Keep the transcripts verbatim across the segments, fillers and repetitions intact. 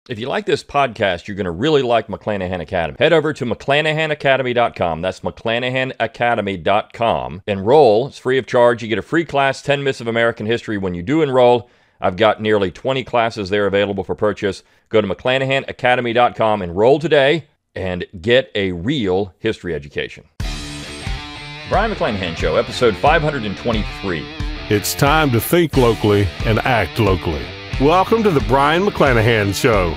If you like this podcast, you're going to really like McClanahan Academy. Head over to McClanahan Academy dot com. That's McClanahan Academy dot com. Enroll. It's free of charge. You get a free class, ten Myths of American History, when you do enroll. I've got nearly twenty classes there available for purchase. Go to McClanahan Academy dot com, enroll today, and get a real history education. Brion McClanahan Show, episode five hundred twenty-three. It's time to think locally and act locally. Welcome to the Brion McClanahan Show.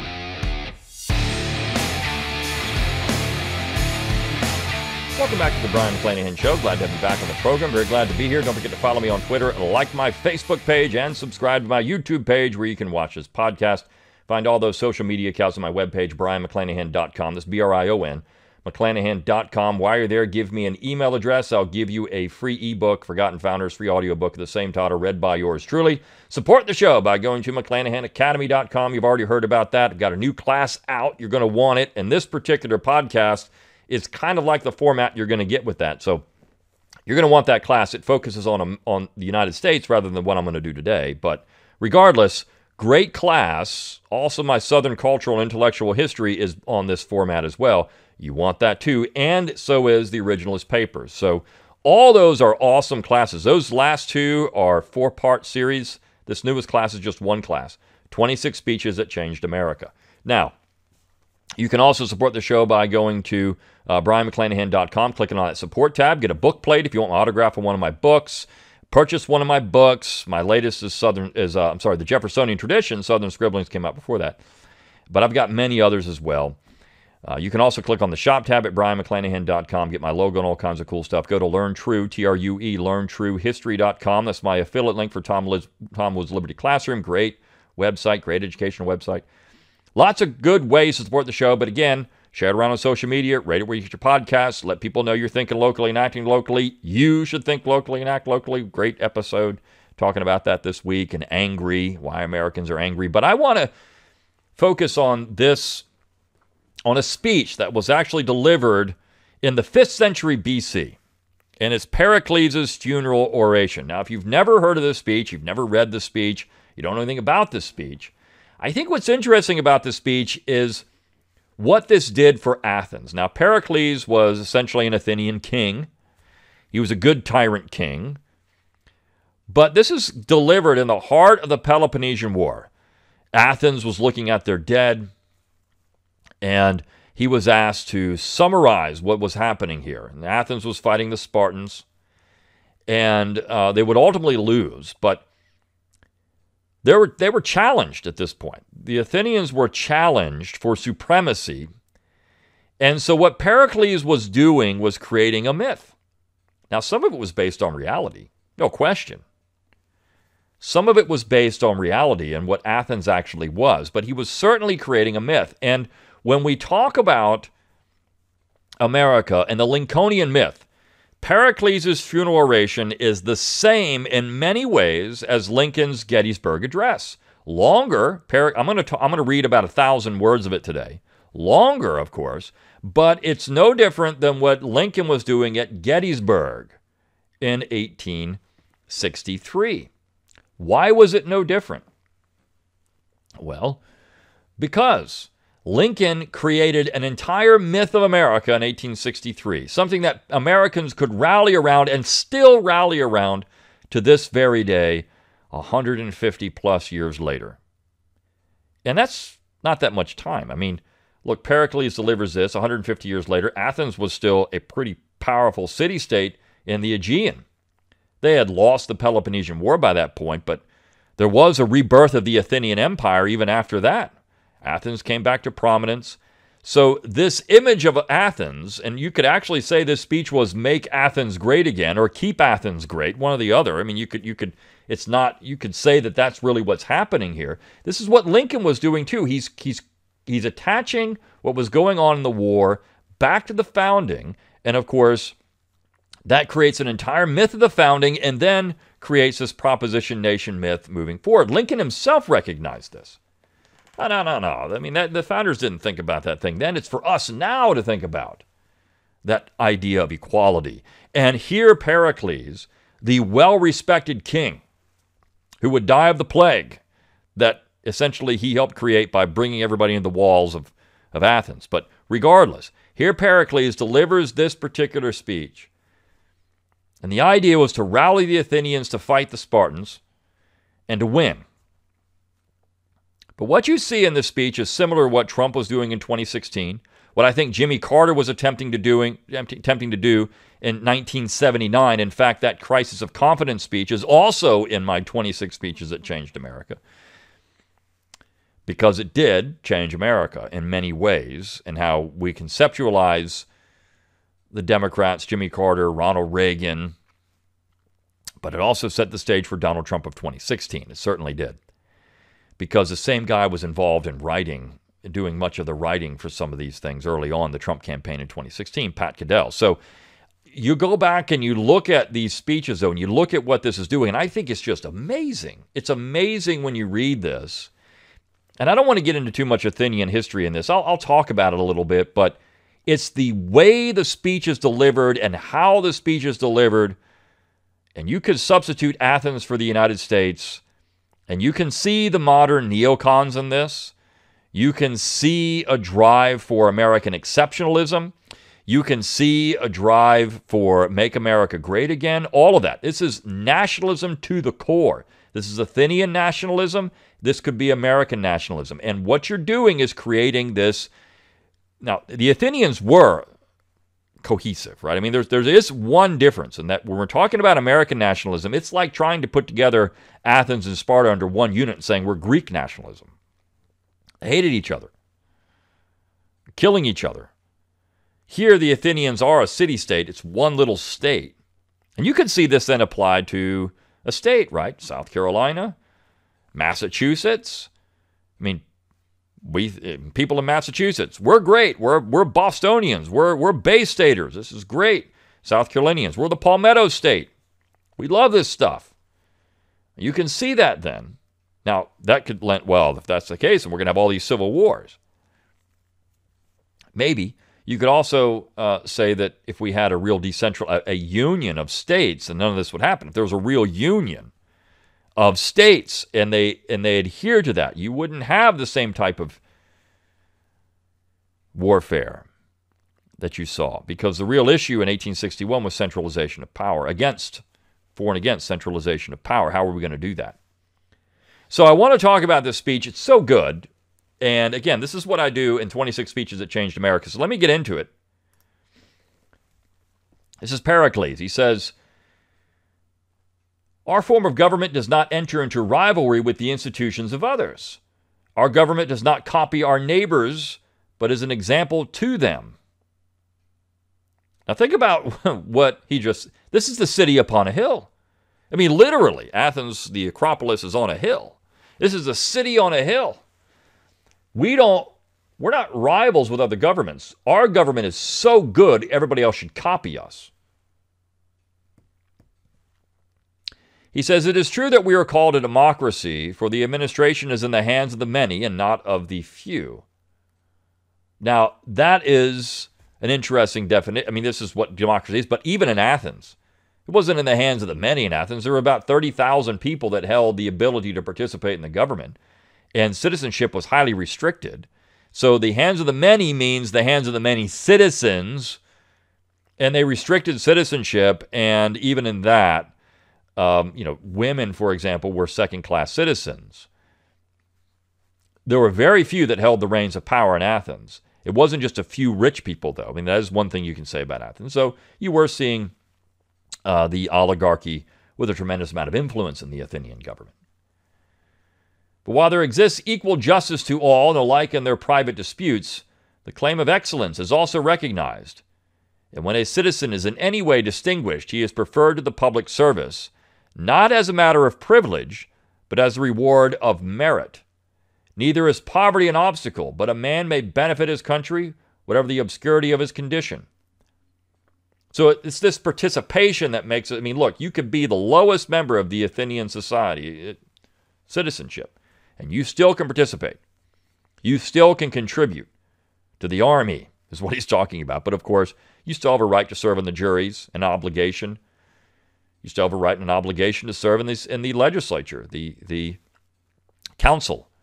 Welcome back to the Brion McClanahan Show. Glad to have you back on the program. Very glad to be here. Don't forget to follow me on Twitter, like my Facebook page, and subscribe to my YouTube page where you can watch this podcast. Find all those social media accounts on my webpage, Brion McClanahan dot com. That's B R I O N, McClanahan dot com. While you're there, give me an email address. I'll give you a free ebook, Forgotten Founders, free audiobook of the same title, read by yours truly. Support the show by going to McClanahan Academy dot com. You've already heard about that. I've got a new class out. You're going to want it. And this particular podcast is kind of like the format you're going to get with that. So you're going to want that class. It focuses on, on the United States rather than what I'm going to do today. But regardless, great class. Also, my Southern cultural and intellectual history is on this format as well. You want that too, and so is the originalist papers. So all those are awesome classes. Those last two are four-part series. This newest class is just one class, twenty-six speeches that changed America. Now, you can also support the show by going to uh, Brion McClanahan dot com, clicking on that support tab. Get a book plate if you want an autograph on one of my books. Purchase one of my books. My latest is Southern is uh, I'm sorry, the Jeffersonian Tradition. Southern Scribblings came out before that, but I've got many others as well. Uh, you can also click on the shop tab at Brion McClanahan dot com, get my logo and all kinds of cool stuff. Go to Learn True, T R U E, learn true history dot com. That's my affiliate link for Tom, Liz, Tom Wood's Liberty Classroom. Great website, great educational website. Lots of good ways to support the show, but again, share it around on social media, rate it where you get your podcasts, let people know you're thinking locally and acting locally. You should think locally and act locally. Great episode talking about that this week, and angry, why Americans are angry. But I want to focus on this on a speech that was actually delivered in the fifth century B C, and it's Pericles' funeral oration. Now, if you've never heard of this speech, you've never read the speech, you don't know anything about this speech, I think what's interesting about this speech is what this did for Athens. Now, Pericles was essentially an Athenian king. He was a good tyrant king, but this is delivered in the heart of the Peloponnesian War. Athens was looking at their dead, and he was asked to summarize what was happening here. And Athens was fighting the Spartans, and uh, they would ultimately lose, but they were, they were challenged at this point. The Athenians were challenged for supremacy, and so what Pericles was doing was creating a myth. Now, some of it was based on reality, no question. Some of it was based on reality and what Athens actually was, but he was certainly creating a myth. And when we talk about America and the Lincolnian myth, Pericles' funeral oration is the same in many ways as Lincoln's Gettysburg Address. Longer, Peric- I'm going to I'm going to read about a thousand words of it today. Longer, of course, but it's no different than what Lincoln was doing at Gettysburg in eighteen sixty-three. Why was it no different? Well, because Lincoln created an entire myth of America in eighteen sixty-three, something that Americans could rally around and still rally around to this very day, one hundred fifty plus years later. And that's not that much time. I mean, look, Pericles delivers this one hundred fifty years later. Athens was still a pretty powerful city-state in the Aegean. They had lost the Peloponnesian War by that point, but there was a rebirth of the Athenian Empire even after that. Athens came back to prominence. So this image of Athens, and you could actually say this speech was "Make Athens Great Again" or "Keep Athens Great," one or the other. I mean, you could, you could, it's not, you could say that that's really what's happening here. This is what Lincoln was doing too. He's, he's, he's attaching what was going on in the war back to the founding, and of course, that creates an entire myth of the founding, and then creates this proposition nation myth moving forward. Lincoln himself recognized this. No, no, no, no. I mean, that, the founders didn't think about that thing then. It's for us now to think about that idea of equality. And here Pericles, the well-respected king who would die of the plague that essentially he helped create by bringing everybody into the walls of, of Athens. But regardless, here Pericles delivers this particular speech. And the idea was to rally the Athenians to fight the Spartans and to win. But what you see in this speech is similar to what Trump was doing in twenty sixteen, what I think Jimmy Carter was attempting to doing attempting to do in nineteen seventy-nine. In fact, that crisis of confidence speech is also in my twenty-six speeches that changed America, because it did change America in many ways, and how we conceptualize the Democrats, Jimmy Carter, Ronald Reagan. But it also set the stage for Donald Trump of twenty sixteen. It certainly did, because the same guy was involved in writing, doing much of the writing for some of these things early on, the Trump campaign in twenty sixteen, Pat Caddell. So you go back and you look at these speeches, though, and you look at what this is doing, and I think it's just amazing. It's amazing when you read this. And I don't want to get into too much Athenian history in this. I'll, I'll talk about it a little bit, but it's the way the speech is delivered and how the speech is delivered. And you could substitute Athens for the United States, and you can see the modern neocons in this. You can see a drive for American exceptionalism. You can see a drive for Make America Great Again. All of that. This is nationalism to the core. This is Athenian nationalism. This could be American nationalism. And what you're doing is creating this. Now, the Athenians were cohesive, right? I mean, there's, there is one difference in that when we're talking about American nationalism, it's like trying to put together Athens and Sparta under one unit and saying we're Greek nationalism. They hated each other, killing each other. Here, the Athenians are a city-state. It's one little state. And you can see this then applied to a state, right? South Carolina, Massachusetts. I mean, we people in Massachusetts, we're great. We're we're Bostonians. We're we're Bay Staters. This is great. South Carolinians, we're the Palmetto State. We love this stuff. You can see that then. Now, that could lend, well, if that's the case, and we're going to have all these civil wars. Maybe you could also uh, say that if we had a real decentral, a, a union of states, then none of this would happen. If there was a real union of states and they and they adhere to that, you wouldn't have the same type of warfare that you saw, because the real issue in eighteen sixty-one was centralization of power, against, for and against centralization of power. How are we going to do that? So I want to talk about this speech. It's so good. And again, this is what I do in twenty-six speeches that changed America. So let me get into it. This is Pericles. He says, "Our form of government does not enter into rivalry with the institutions of others. Our government does not copy our neighbors, but is an example to them." Now think about what he just, this is the city upon a hill. I mean, literally, Athens, the Acropolis, is on a hill. This is a city on a hill. We don't, we're not rivals with other governments. Our government is so good, everybody else should copy us. He says, "It is true that we are called a democracy, for the administration is in the hands of the many and not of the few." Now, that is an interesting definition. I mean, this is what democracy is, but even in Athens, it wasn't in the hands of the many in Athens. There were about thirty thousand people that held the ability to participate in the government, and citizenship was highly restricted. So the hands of the many means the hands of the many citizens, and they restricted citizenship, and even in that, um, you know, women, for example, were second-class citizens. There were very few that held the reins of power in Athens. It wasn't just a few rich people, though. I mean, that is one thing you can say about Athens. So you were seeing uh, the oligarchy with a tremendous amount of influence in the Athenian government. But while there exists equal justice to all and alike in their private disputes, the claim of excellence is also recognized. And when a citizen is in any way distinguished, he is preferred to the public service, not as a matter of privilege, but as a reward of merit. Neither is poverty an obstacle, but a man may benefit his country, whatever the obscurity of his condition. So it's this participation that makes it, I mean, look, you could be the lowest member of the Athenian society, it, citizenship, and you still can participate. You still can contribute to the army, is what he's talking about. But of course, you still have a right to serve in the juries, an obligation. You still have a right and an obligation to serve in, this, in the legislature, the, the council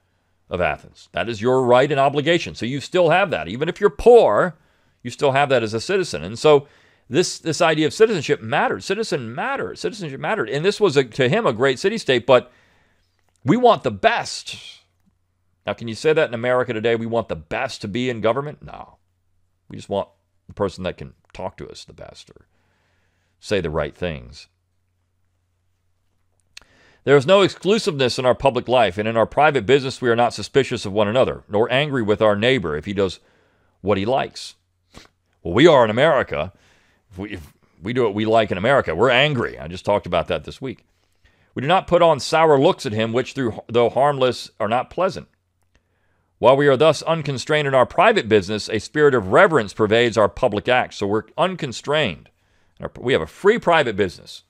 of Athens. That is your right and obligation. So you still have that. Even if you're poor, you still have that as a citizen. And so this, this idea of citizenship mattered. Citizen mattered. Citizenship mattered. And this was, a, to him, a great city-state, but we want the best. Now, can you say that in America today? We want the best to be in government? No. We just want the person that can talk to us the best or say the right things. There is no exclusiveness in our public life, and in our private business we are not suspicious of one another, nor angry with our neighbor if he does what he likes. Well, we are in America. If we, if we do what we like in America, we're angry. I just talked about that this week. We do not put on sour looks at him, which, through, though harmless, are not pleasant. While we are thus unconstrained in our private business, a spirit of reverence pervades our public acts. So we're unconstrained. We have a free private business.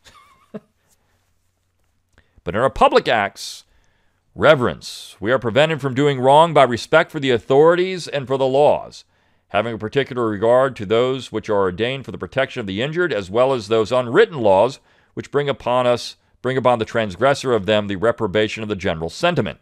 But in our public acts, reverence. We are prevented from doing wrong by respect for the authorities and for the laws, having a particular regard to those which are ordained for the protection of the injured, as well as those unwritten laws which bring upon us, bring upon the transgressor of them the reprobation of the general sentiment.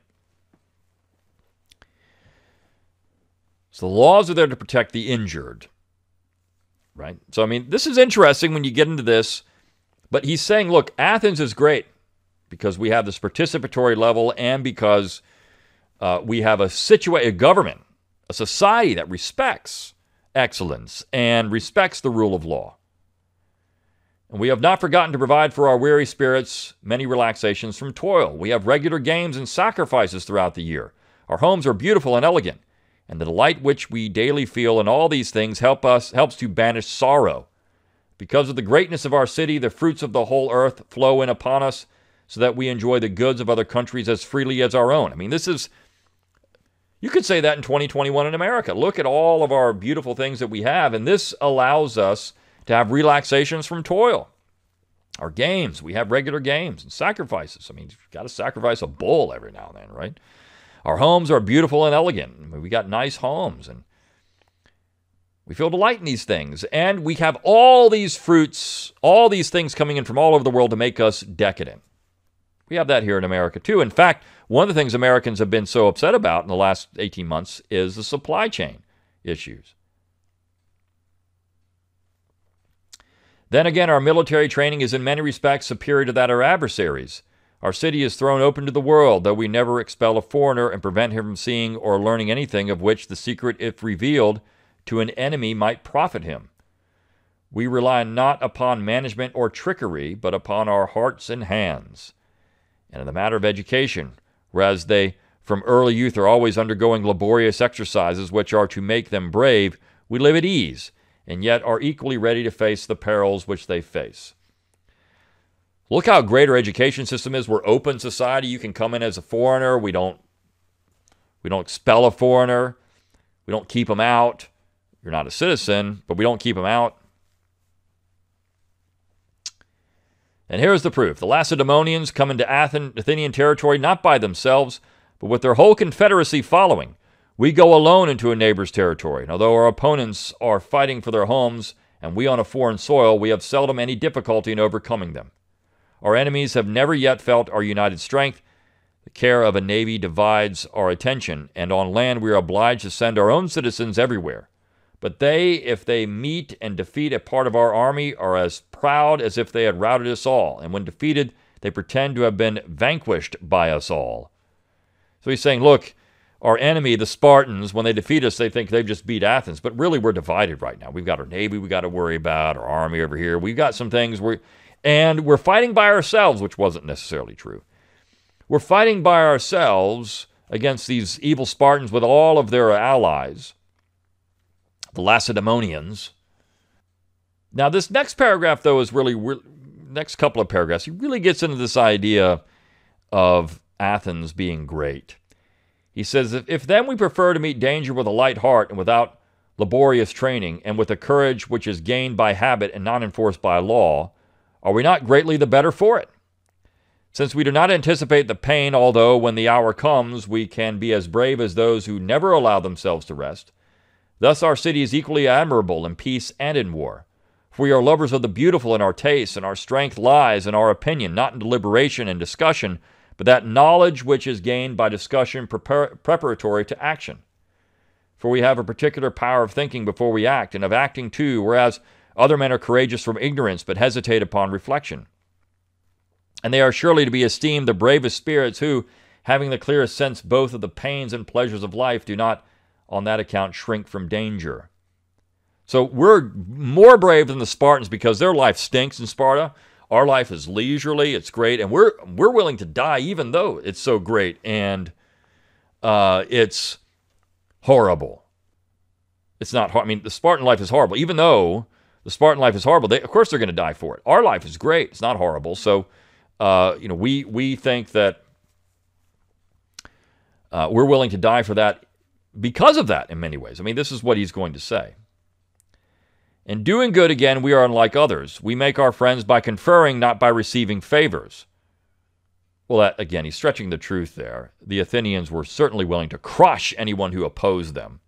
So the laws are there to protect the injured, right? So, I mean, this is interesting when you get into this, but he's saying, look, Athens is great because we have this participatory level and because uh, we have a, situa- a government, a society that respects excellence and respects the rule of law. And we have not forgotten to provide for our weary spirits many relaxations from toil. We have regular games and sacrifices throughout the year. Our homes are beautiful and elegant, and the delight which we daily feel in all these things help us helps to banish sorrow. Because of the greatness of our city, the fruits of the whole earth flow in upon us, so that we enjoy the goods of other countries as freely as our own. I mean, this is, you could say that in twenty twenty-one in America. Look at all of our beautiful things that we have, and this allows us to have relaxations from toil. Our games, we have regular games and sacrifices. I mean, you've got to sacrifice a bull every now and then, right? Our homes are beautiful and elegant. I mean, we got nice homes, and we feel delight in these things. And we have all these fruits, all these things coming in from all over the world to make us decadent. We have that here in America, too. In fact, one of the things Americans have been so upset about in the last eighteen months is the supply chain issues. Then again, our military training is in many respects superior to that of our adversaries. Our city is thrown open to the world, though we never expel a foreigner and prevent him from seeing or learning anything of which the secret, if revealed to an enemy, might profit him. We rely not upon management or trickery, but upon our hearts and hands. And in the matter of education, whereas they from early youth are always undergoing laborious exercises which are to make them brave, we live at ease, and yet are equally ready to face the perils which they face. Look how great our education system is. We're open society. You can come in as a foreigner. We don't, we don't expel a foreigner. We don't keep them out. You're not a citizen, but we don't keep them out. And here's the proof. The Lacedaemonians come into Athen, Athenian territory not by themselves, but with their whole confederacy following. We go alone into a neighbor's territory, and although our opponents are fighting for their homes, and we on a foreign soil, we have seldom any difficulty in overcoming them. Our enemies have never yet felt our united strength. The care of a navy divides our attention, and on land we are obliged to send our own citizens everywhere. But they, if they meet and defeat a part of our army, are as proud as if they had routed us all, and when defeated, they pretend to have been vanquished by us all. So he's saying, look, our enemy, the Spartans, when they defeat us, they think they've just beat Athens, but really we're divided right now. We've got our navy we got to worry about, our army over here. We've got some things, we and we're fighting by ourselves, which wasn't necessarily true. We're fighting by ourselves against these evil Spartans with all of their allies, the Lacedaemonians. Now, this next paragraph, though, is really, re- next couple of paragraphs, he really gets into this idea of Athens being great. He says, if, if then we prefer to meet danger with a light heart and without laborious training, and with a courage which is gained by habit and not enforced by law, are we not greatly the better for it? Since we do not anticipate the pain, although when the hour comes we can be as brave as those who never allow themselves to rest. Thus our city is equally admirable in peace and in war. For we are lovers of the beautiful in our tastes, and our strength lies in our opinion, not in deliberation and discussion, but that knowledge which is gained by discussion prepar- preparatory to action. For we have a particular power of thinking before we act, and of acting too, whereas other men are courageous from ignorance, but hesitate upon reflection. And they are surely to be esteemed the bravest spirits who, having the clearest sense both of the pains and pleasures of life, do not on that account shrink from danger. So we're more brave than the Spartans because their life stinks in Sparta. Our life is leisurely, it's great, and we're we're willing to die even though it's so great and uh, it's horrible. It's not hard. I mean, the Spartan life is horrible. Even though the Spartan life is horrible, they, of course they're going to die for it. Our life is great. It's not horrible. So, uh, you know, we we think that uh, we're willing to die for that because of that in many ways. I mean, this is what he's going to say. In doing good, again, we are unlike others. We make our friends by conferring, not by receiving favors. Well, that, again, he's stretching the truth there. The Athenians were certainly willing to crush anyone who opposed them.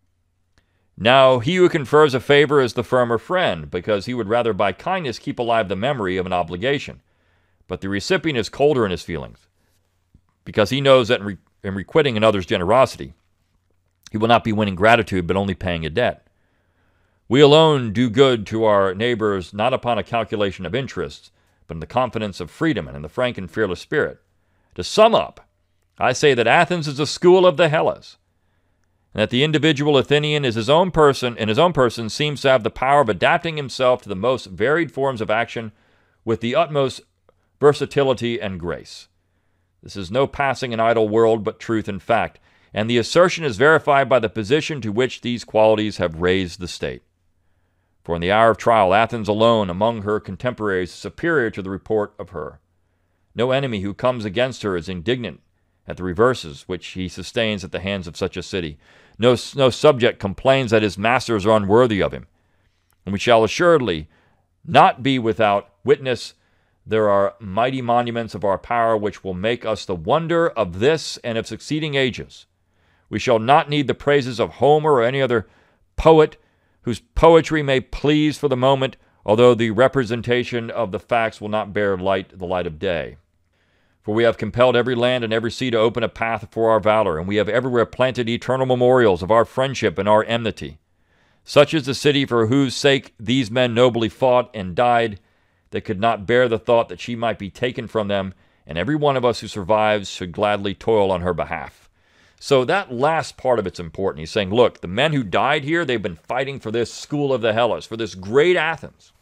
Now, he who confers a favor is the firmer friend, because he would rather by kindness keep alive the memory of an obligation. But the recipient is colder in his feelings, because he knows that in, re- in requiting another's generosity, he will not be winning gratitude, but only paying a debt. We alone do good to our neighbors, not upon a calculation of interests, but in the confidence of freedom and in the frank and fearless spirit. To sum up, I say that Athens is a school of the Hellas, and that the individual Athenian is his own person, in his own person seems to have the power of adapting himself to the most varied forms of action with the utmost versatility and grace. This is no passing and idle world, but truth and fact, and the assertion is verified by the position to which these qualities have raised the state. For in the hour of trial, Athens alone among her contemporaries is superior to the report of her. No enemy who comes against her is indignant at the reverses which he sustains at the hands of such a city. No, no subject complains that his masters are unworthy of him. And we shall assuredly not be without witness there are mighty monuments of our power which will make us the wonder of this and of succeeding ages. We shall not need the praises of Homer or any other poet whose poetry may please for the moment, although the representation of the facts will not bear light the light of day. For we have compelled every land and every sea to open a path for our valor, and we have everywhere planted eternal memorials of our friendship and our enmity. Such is the city for whose sake these men nobly fought and died. They could not bear the thought that she might be taken from them, and every one of us who survives should gladly toil on her behalf. So that last part of it's important. He's saying, look, the men who died here, they've been fighting for this school of the Hellas, for this great Athens.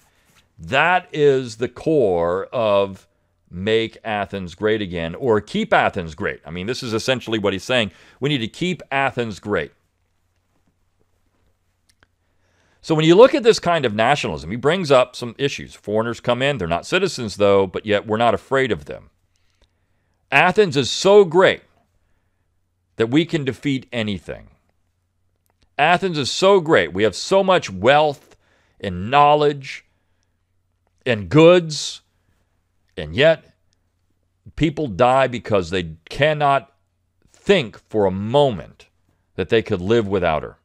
That is the core of make Athens great again, or keep Athens great. I mean, this is essentially what he's saying. We need to keep Athens great. So when you look at this kind of nationalism, he brings up some issues. Foreigners come in, they're not citizens though, but yet we're not afraid of them. Athens is so great that we can defeat anything. Athens is so great. We have so much wealth and knowledge and goods, and yet people die because they cannot think for a moment that they could live without her.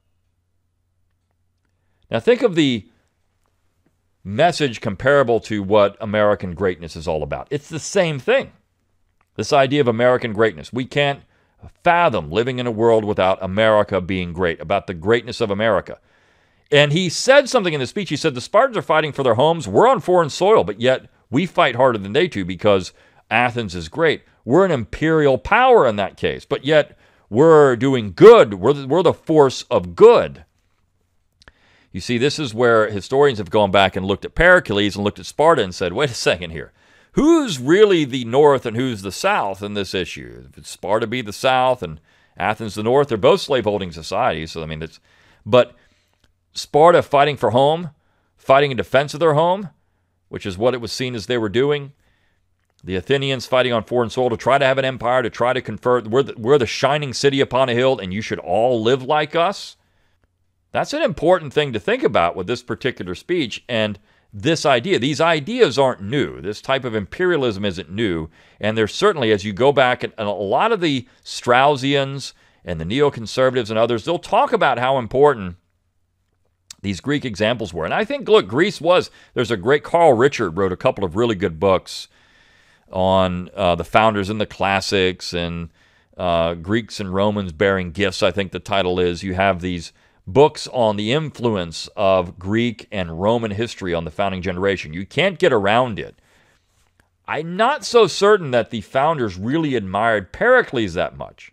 Now think of the message comparable to what American greatness is all about. It's the same thing. This idea of American greatness. We can't fathom living in a world without America being great, about the greatness of America. And he said something in the speech. He said, the Spartans are fighting for their homes. We're on foreign soil, but yet we fight harder than they do because Athens is great. We're an imperial power in that case, but yet we're doing good. We're the, we're the force of good. You see, this is where historians have gone back and looked at Pericles and looked at Sparta and said, wait a second here. Who's really the North and who's the South in this issue? If it's Sparta be the South and Athens the North, they're both slaveholding societies. So I mean, it's but Sparta fighting for home, fighting in defense of their home, which is what it was seen as they were doing. The Athenians fighting on foreign soil to try to have an empire, to try to confer. We're the, we're the shining city upon a hill, and you should all live like us. That's an important thing to think about with this particular speech. And this idea, these ideas aren't new. This type of imperialism isn't new. And there's certainly, as you go back, and a lot of the Straussians and the neoconservatives and others, they'll talk about how important these Greek examples were. And I think, look, Greece was, there's a great, Carl Richard wrote a couple of really good books on uh, the founders and the classics, and uh, Greeks and Romans bearing gifts, I think the title is. You have these books on the influence of Greek and Roman history on the founding generation. You can't get around it. I'm not so certain that the founders really admired Pericles that much.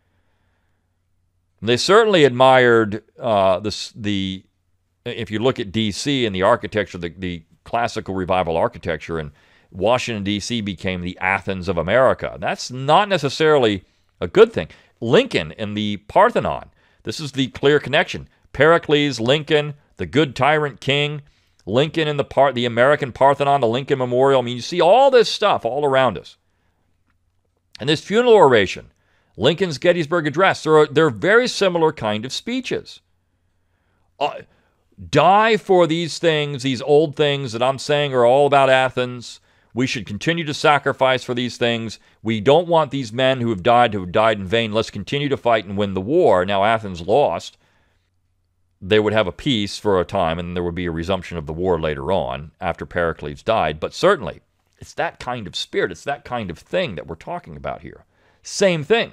They certainly admired uh, the, the, if you look at D C and the architecture, the, the classical revival architecture, and Washington, D C became the Athens of America. That's not necessarily a good thing. Lincoln and the Parthenon, this is the clear connection. Pericles, Lincoln, the good tyrant king, Lincoln and the part, the American Parthenon, the Lincoln Memorial. I mean, you see all this stuff all around us. And this funeral oration, Lincoln's Gettysburg Address, they're, they're very similar kind of speeches. Uh, die for these things, these old things that I'm saying are all about Athens. We should continue to sacrifice for these things. We don't want these men who have died to have died in vain. Let's continue to fight and win the war. Now Athens lost. They would have a peace for a time, and there would be a resumption of the war later on after Pericles died. But certainly, it's that kind of spirit. It's that kind of thing that we're talking about here. Same thing.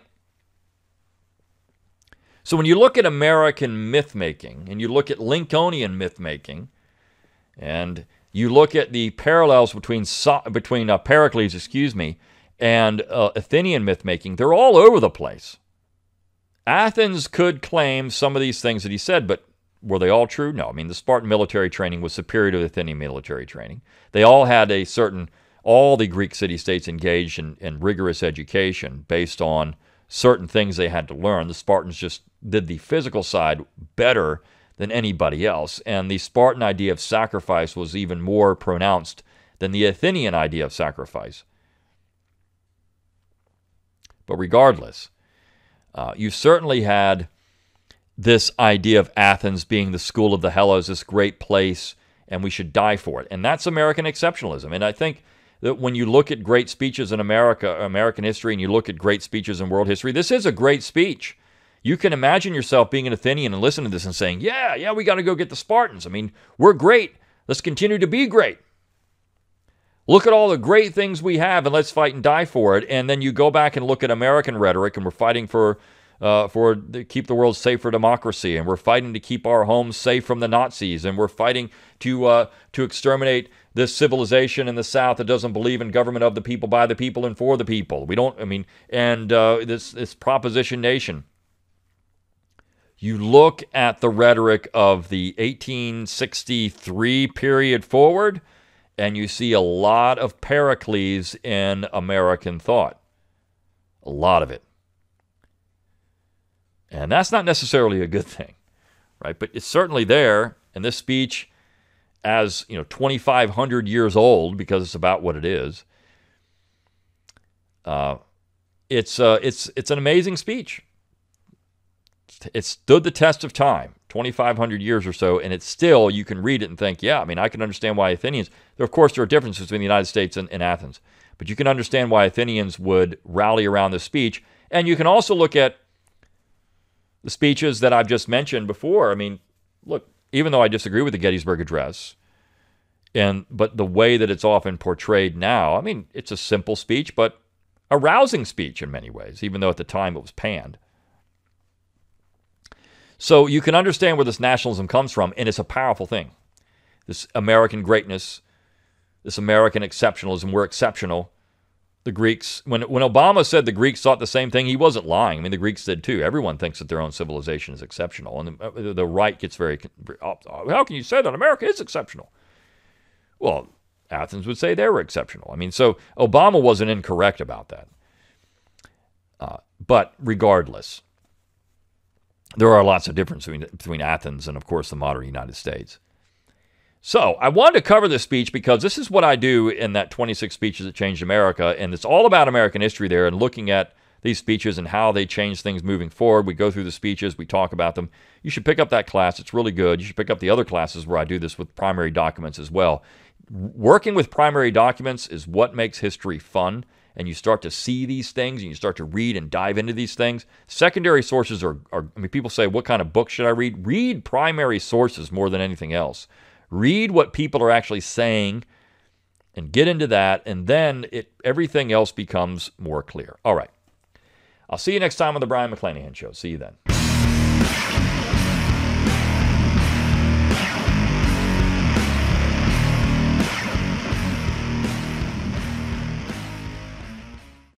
So when you look at American myth-making, and you look at Lincolnian myth-making, and you look at the parallels between so- between uh, Pericles, excuse me, and uh, Athenian myth-making, they're all over the place. Athens could claim some of these things that he said, but were they all true? No. I mean, the Spartan military training was superior to the Athenian military training. They all had a certain, all the Greek city-states engaged in, in rigorous education based on certain things they had to learn. The Spartans just did the physical side better than anybody else, and the Spartan idea of sacrifice was even more pronounced than the Athenian idea of sacrifice. But regardless, uh, you certainly had this idea of Athens being the school of the Hellas, this great place, and we should die for it. And that's American exceptionalism. And I think that when you look at great speeches in America, American history, and you look at great speeches in world history, this is a great speech. You can imagine yourself being an Athenian and listening to this and saying, yeah, yeah, we got to go get the Spartans. I mean, we're great. Let's continue to be great. Look at all the great things we have, and let's fight and die for it. And then you go back and look at American rhetoric, and we're fighting for uh, for to keep the world safe for democracy, and we're fighting to keep our homes safe from the Nazis, and we're fighting to uh, to exterminate this civilization in the South that doesn't believe in government of the people, by the people, and for the people. We don't. I mean, and uh, this this proposition nation. You look at the rhetoric of the eighteen sixty-three period forward, and you see a lot of Pericles in American thought. A lot of it. And that's not necessarily a good thing, right? But it's certainly there, and this speech, as you know, twenty-five hundred years old, because it's about what it is, uh, it's uh, it's it's an amazing speech. It stood the test of time, twenty-five hundred years or so, and it's still, you can read it and think, yeah, I mean, I can understand why Athenians, there, of course, there are differences between the United States and, and Athens, but you can understand why Athenians would rally around this speech, and you can also look at the speeches that I've just mentioned before. I mean, look, even though I disagree with the Gettysburg Address, and but the way that it's often portrayed now, I mean, it's a simple speech, but a rousing speech in many ways, even though at the time it was panned. So you can understand where this nationalism comes from, and it's a powerful thing. This American greatness, this American exceptionalism, we're exceptional. The Greeks, when when Obama said the Greeks thought the same thing, he wasn't lying. I mean, the Greeks did too. Everyone thinks that their own civilization is exceptional, and the, the right gets very, how can you say that America is exceptional? Well, Athens would say they were exceptional. I mean, so Obama wasn't incorrect about that. Uh, but regardless, there are lots of differences between, between Athens and, of course, the modern United States. So I wanted to cover this speech because this is what I do in that twenty-six Speeches That Changed America, and it's all about American history there and looking at these speeches and how they change things moving forward. We go through the speeches, we talk about them. You should pick up that class. It's really good. You should pick up the other classes where I do this with primary documents as well. Working with primary documents is what makes history fun, and you start to see these things, and you start to read and dive into these things. Secondary sources are, are I mean, people say, what kind of book should I read? Read primary sources more than anything else. Read what people are actually saying and get into that, and then it everything else becomes more clear. All right. I'll see you next time on the Brion McClanahan Show. See you then.